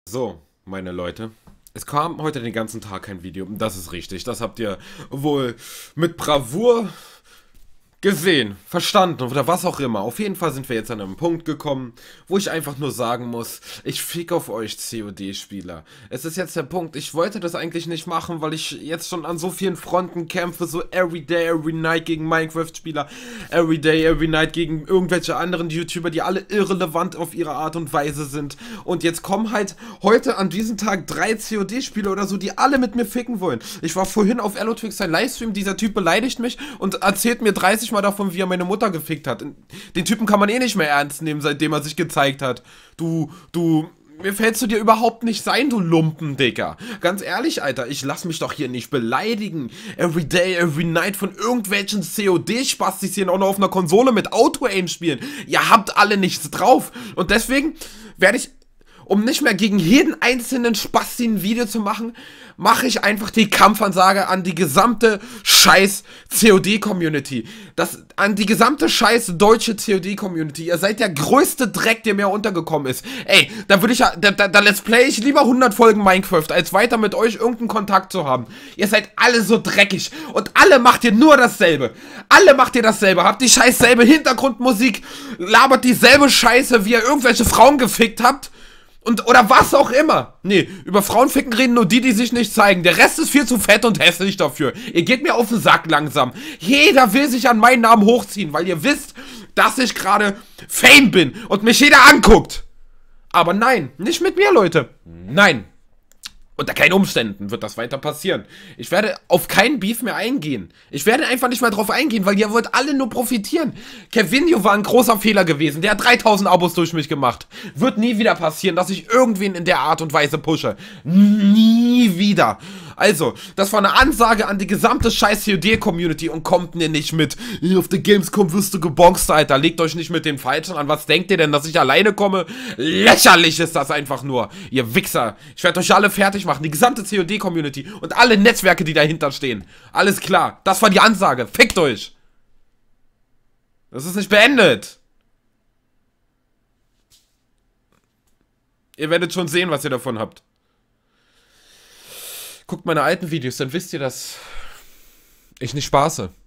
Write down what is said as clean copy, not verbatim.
So, meine Leute, es kam heute den ganzen Tag kein Video. Das ist richtig, das habt ihr wohl mit Bravour gesehen, verstanden oder was auch immer. Auf jeden Fall sind wir jetzt an einem Punkt gekommen, wo ich einfach nur sagen muss, ich fick auf euch COD-Spieler. Es ist jetzt der Punkt, ich wollte das eigentlich nicht machen, weil ich jetzt schon an so vielen Fronten kämpfe, so every day, every night gegen Minecraft-Spieler, every day, every night gegen irgendwelche anderen YouTuber, die alle irrelevant auf ihre Art und Weise sind. Und jetzt kommen halt heute an diesem Tag 3 COD-Spieler oder so, die alle mit mir ficken wollen. Ich war vorhin auf Elotwix sein Livestream, dieser Typ beleidigt mich und erzählt mir 30 Mal davon, wie er meine Mutter gefickt hat. Den Typen kann man eh nicht mehr ernst nehmen, seitdem er sich gezeigt hat. Mir fällst du dir überhaupt nicht sein, du Lumpen, Digga. Ganz ehrlich, Alter, ich lass mich doch hier nicht beleidigen. Every day, every night von irgendwelchen COD-Spastis hier auch noch auf einer Konsole mit Auto-Aim spielen. Ihr habt alle nichts drauf. Und deswegen werde ich, um nicht mehr gegen jeden einzelnen Spasti ein Video zu machen, mache ich einfach die Kampfansage an die gesamte scheiß COD-Community. An die gesamte scheiß deutsche COD-Community. Ihr seid der größte Dreck, der mir untergekommen ist. Ey, da würde ich ja, da let's play ich lieber 100 Folgen Minecraft, als weiter mit euch irgendeinen Kontakt zu haben. Ihr seid alle so dreckig und alle macht ihr nur dasselbe. Alle macht ihr dasselbe. Habt die scheiß selbe Hintergrundmusik, labert dieselbe Scheiße, wie ihr irgendwelche Frauen gefickt habt. Oder was auch immer. Nee, über Frauenficken reden nur die sich nicht zeigen. Der Rest ist viel zu fett und hässlich dafür. Ihr geht mir auf den Sack langsam. Jeder will sich an meinen Namen hochziehen, weil ihr wisst, dass ich gerade Fame bin und mich jeder anguckt. Aber nein, nicht mit mir, Leute. Nein. Unter keinen Umständen wird das weiter passieren. Ich werde auf keinen Beef mehr eingehen. Ich werde einfach nicht mehr drauf eingehen, weil ihr wollt alle nur profitieren. Kevinio war ein großer Fehler gewesen. Der hat 3000 Abos durch mich gemacht. Wird nie wieder passieren, dass ich irgendwen in der Art und Weise pushe. Nie wieder. Also, das war eine Ansage an die gesamte scheiß COD-Community und kommt mir nicht mit. Auf der Gamescom wirst du gebonxt, Alter. Legt euch nicht mit den Falschen an. Was denkt ihr denn, dass ich alleine komme? Lächerlich ist das einfach nur. Ihr Wichser. Ich werde euch alle fertig machen. Die gesamte COD-Community und alle Netzwerke, die dahinter stehen. Alles klar. Das war die Ansage. Fickt euch. Das ist nicht beendet. Ihr werdet schon sehen, was ihr davon habt. Guckt meine alten Videos, dann wisst ihr, dass ich nicht spaße.